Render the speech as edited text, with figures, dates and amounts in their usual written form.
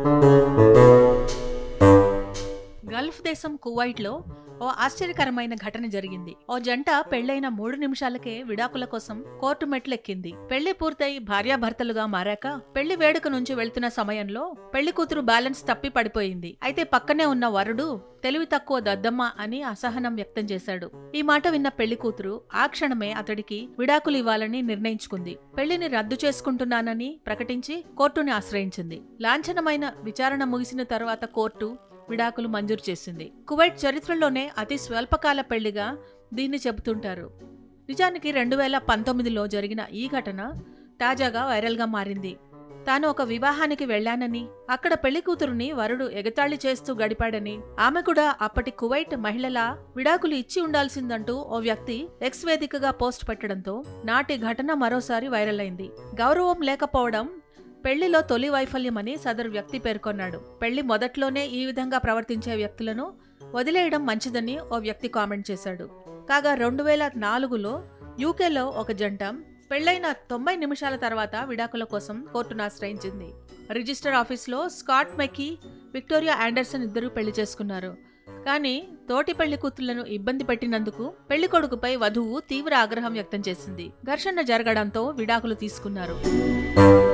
Gulf దేశం కువైట్లో ఓ ఆశ్చర్యకరమైన ఘటన జరిగింది. ఓ జంట పెళ్లైన 3 నిమిషాలకే విడాకుల కోసం కోర్టు మెట్లెక్కింది. పెళ్లి పూర్తయి భార్యాభర్తలుగా మారాక పెళ్లి వేడుక నుంచి వెళ్తున్న సమయంలో పెళ్లి కూతురు బ్యాలెన్స్ తప్పి పడిపోయింది. అయితే పక్కనే ఉన్న వరుడు తెలివి తక్కువ దద్దమ్మ అని అసహనం వ్యక్తం చేశాడు. ఈ మాట విన్న పెళ్లి కూతురు ఆ క్షణమే అతడికి విడాకులు ఇవ్వాలని నిర్ణయించుకుంది. పెళ్లిని రద్దు చేసుకుంటున్నానని ప్రకటించి కోర్టుని ఆశ్రయించింది. లాంఛనమైన విచారణ ముగిసిన తర్వాత కోర్టు విడాకులు మంజూరు చేసింది. కువైట్ చరిత్రలోనే అతి స్వల్పకాల పెళ్లిగా దీన్ని చెబుతుంటారు. నిజానికి 2019లో జరిగిన ఈ ఘటన తాజాగా వైరల్గా మారింది. తాను ఒక వివాహానికి వెళ్లానని, అక్కడ పెళ్లి కూతురుని వరుడు ఎగతాళి చేస్తూ గడిపాడని, ఆమె కూడా అప్పటి కువైట్ మహిళలా విడాకులు ఇచ్చి ఉండాల్సిందంటూ ఓ వ్యక్తి ఎక్స్ వేదికగా పోస్ట్ పెట్టడంతో నాటి ఘటన మరోసారి వైరల్ అయింది. గౌరవం లేకపోవడం పెళ్లిలో తొలి వైఫల్యమని సదరు వ్యక్తి పేర్కొన్నాడు. పెళ్లి మొదట్లోనే ఈ విధంగా ప్రవర్తించే వ్యక్తులను వదిలేయడం మంచిదని ఓ వ్యక్తి కామెంట్ చేశాడు. కాగా 2004లో యూకేలో ఒక జంట పెళ్లైన 90 నిమిషాల తర్వాత విడాకుల కోసం కోర్టును ఆశ్రయించింది. రిజిస్టర్ ఆఫీస్లో స్కాట్ మెకీ, విక్టోరియా ఆండర్సన్ ఇద్దరు పెళ్లి చేసుకున్నారు. కానీ తోటి పెళ్లి కూతుళ్లను ఇబ్బంది పెట్టినందుకు పెళ్లి కొడుకుపై వధువు తీవ్ర ఆగ్రహం వ్యక్తం చేసింది. ఘర్షణ జరగడంతో విడాకులు తీసుకున్నారు.